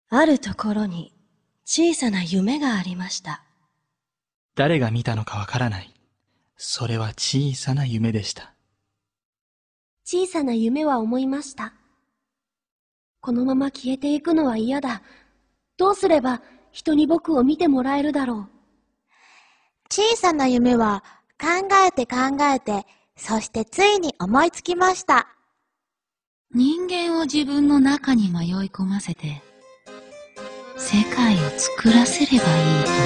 あるところに小さな夢がありました。 誰が見たのかわからない。それは小さな夢でした。 小さな夢は思いました。このまま消えていくのは嫌だ。どうすれば人に僕を見てもらえるだろう。 小さな夢は考えて、そしてついに思いつきました。 人間を自分の中に迷い込ませて、世界を作らせればいいと。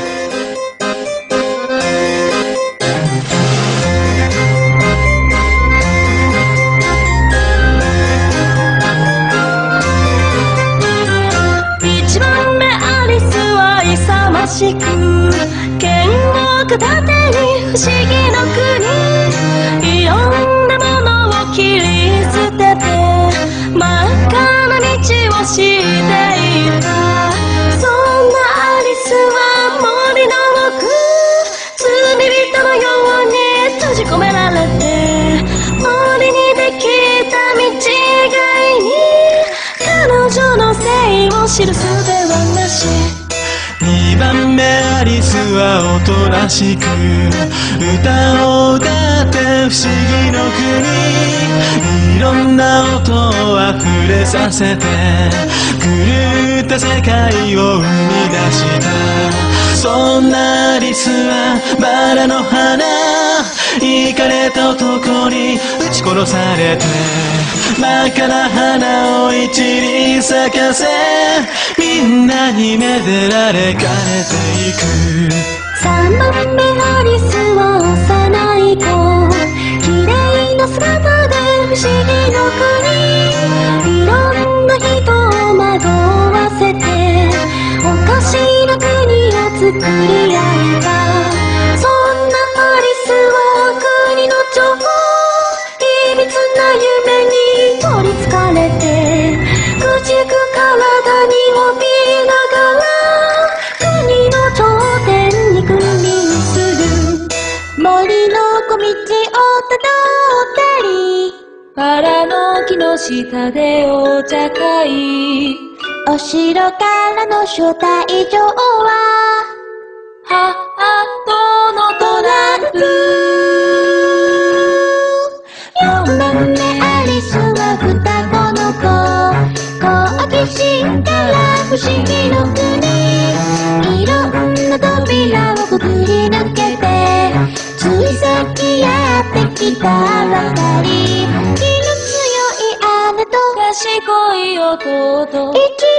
一番目アリスは勇ましく剣を片手に不思議の国、いろんなものを切り捨てて真っ赤な道をしていた。そんなアリスは森の奥、罪人のように閉じ込められて、森にできた道がいに彼女のせいを知る術はなし。 二番目アリスはおとなしく歌を歌って不思議の国、いろんな音をあふれさせて狂った世界を生み出した。そんなアリスはバラの花、イカれた男に撃ち殺されて真っ赤な花を一輪咲かせ、みんなにめでられかれていく。 三番目アリスは幼い子、綺麗な姿で不思議の国、いろんな人を惑わせておかしな国を作り上げた。そんなアリスは国の女王、秘密な夢に取りつかれて朽ちゆく体に怯えながら国の頂点に君臨する。森の小道をたどったり、 バラの木の下でお茶会、 お城からの招待状はハートのトランプ。 四番目アリスは双子の子、好奇心から不思議の国、いろんな扉をくぐり抜けてついさっきやってきたばかり。気の強い姉と賢い弟、 一